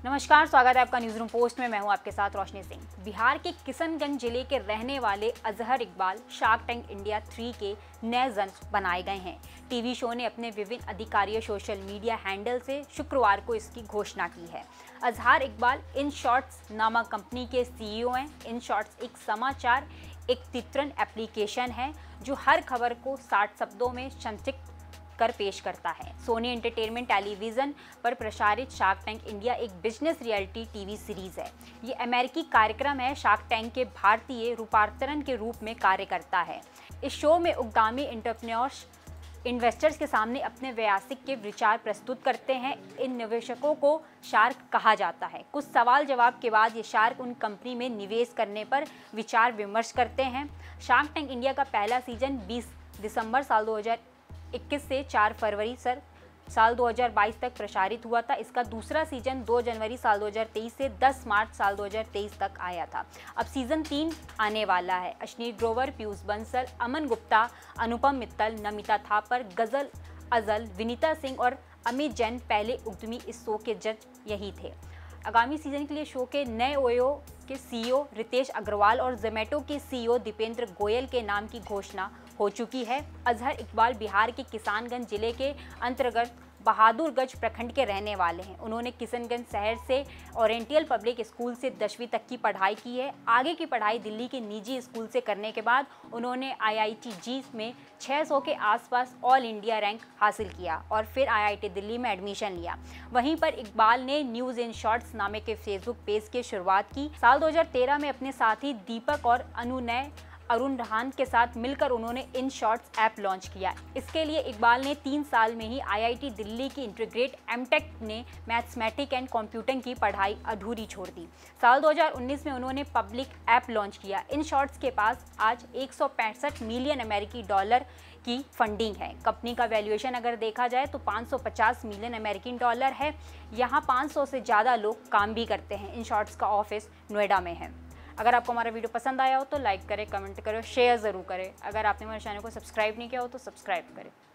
नमस्कार, स्वागत है आपका न्यूज़ रूम पोस्ट में। मैं हूं आपके साथ रोशनी सिंह। बिहार के किशनगंज जिले के रहने वाले Azhar Iqbal shark tank India 3 के नए जज बनाए गए हैं। टीवी शो ने अपने विभिन्न अधिकारियों सोशल मीडिया हैंडल से शुक्रवार को इसकी घोषणा की है। अजहर इकबाल इन शॉर्ट्स नामक कंपनी के CEO हैं। इन शॉर्ट्स एक समाचार एक चित्रण एप्लीकेशन है जो हर खबर को 60 शब्दों में संक्षिप्त कर पेश करता है। सोनी एंटरटेनमेंट टेलीविजन पर प्रसारित शार्क टैंक इंडिया एक बिजनेस रियलिटी टीवी सीरीज है। ये अमेरिकी कार्यक्रम है। शार्क टैंक के भारतीय रूपांतरण के रूप में कार्य करता है। इस शो में उद्यमी एंटरप्रेन्योर्स इन्वेस्टर्स के सामने अपने व्यावसायिक के विचार प्रस्तुत करते हैं। इन निवेशकों को शार्क कहा जाता है। कुछ सवाल जवाब के बाद ये शार्क उन कंपनी में निवेश करने पर विचार विमर्श करते हैं। शार्क टैंक इंडिया का पहला सीजन 20 दिसंबर साल 2021 से 4 फरवरी साल 2022 तक प्रसारित हुआ था। इसका दूसरा सीजन 2 जनवरी साल 2023 से 10 मार्च साल 2023 तक आया था। अब सीजन 3 आने वाला है। अश्विनी ग्रोवर, पीयूष बंसल, अमन गुप्ता, अनुपम मित्तल, नमिता थापर, गजल अजल, विनीता सिंह और अमित जैन पहले उद्यमी इस शो के जज यही थे। आगामी सीजन के लिए शो के नए ओयो के CEO रितेश अग्रवाल और जोमैटो के CEO दीपेंद्र गोयल के नाम की घोषणा हो चुकी है। अजहर इकबाल बिहार के किशनगंज जिले के अंतर्गत बहादुरगंज प्रखंड के रहने वाले हैं। उन्होंने किशनगंज शहर से ओरिएंटल पब्लिक स्कूल से 10वीं तक की पढ़ाई की है। आगे की पढ़ाई दिल्ली के निजी स्कूल से करने के बाद उन्होंने IIT में 600 के आसपास ऑल इंडिया रैंक हासिल किया और फिर IIT दिल्ली में एडमिशन लिया। वहीं पर इकबाल ने न्यूज़ इन शॉर्ट्स नामे के फेसबुक पेज की शुरुआत की। साल 2013 में अपने साथी दीपक और अनुनय अरुण रहान के साथ मिलकर उन्होंने इन शॉर्ट्स ऐप लॉन्च किया। इसके लिए इकबाल ने 3 साल में ही IIT दिल्ली की इंटीग्रेट MTech ने मैथमेटिक्स एंड कंप्यूटिंग की पढ़ाई अधूरी छोड़ दी। साल 2019 में उन्होंने पब्लिक ऐप लॉन्च किया। इन शॉर्ट्स के पास आज 165 मिलियन अमेरिकी डॉलर की फंडिंग है। कंपनी का वैल्यूएशन अगर देखा जाए तो 550 मिलियन अमेरिकन डॉलर है। यहाँ 500 से ज़्यादा लोग काम भी करते हैं। इन शॉर्ट्स का ऑफिस नोएडा में है। अगर आपको हमारा वीडियो पसंद आया हो तो लाइक करें, कमेंट करें, शेयर ज़रूर करें। अगर आपने हमारे चैनल को सब्सक्राइब नहीं किया हो तो सब्सक्राइब करें।